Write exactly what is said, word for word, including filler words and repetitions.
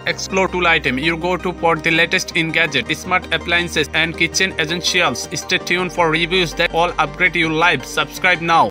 explore tool item. You go to for the latest in gadget, smart appliances and kitchen essentials. Stay tuned for reviews that all upgrade your life. Subscribe now.